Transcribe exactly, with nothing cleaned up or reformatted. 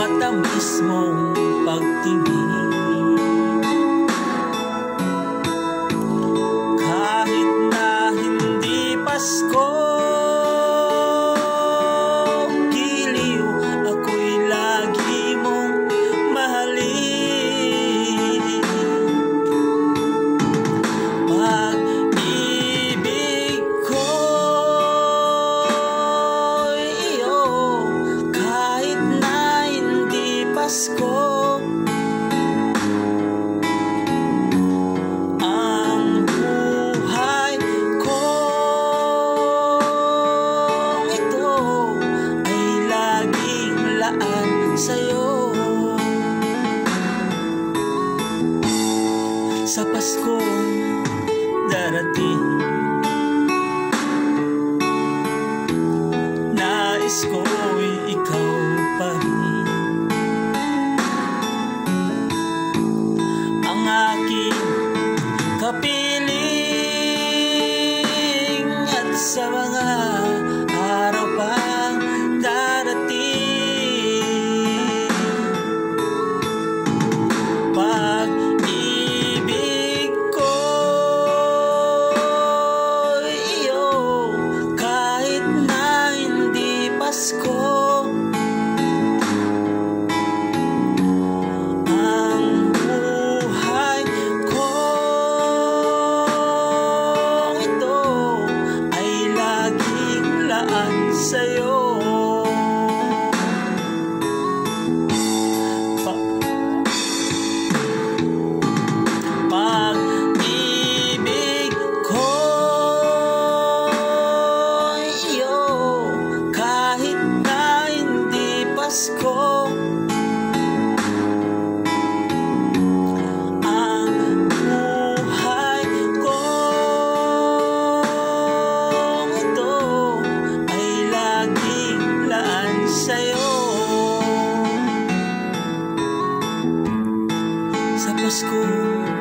matamis mong pagtingin. Kahit na hindi Pasko, giliw ako'y lagi mong mahalin. Pag-ibig ko'y iyo, kahit na hindi Pasko. Ang buhay kong ito ay laging laan sa'yo. Sa Paskong darating, nais ko'y ikaw pa rin ang aking kapiling, at sa mga araw pang darating, pag-ibig ko'y iyo, kahit na hindi Pasko. Ang buhay kong ito ay laging laan sa'yo. Pag-ibig ko'y iyo, kahit na hindi Pasko. Ang buhay kong ito ay laging laan sa'yo. Sa Pasko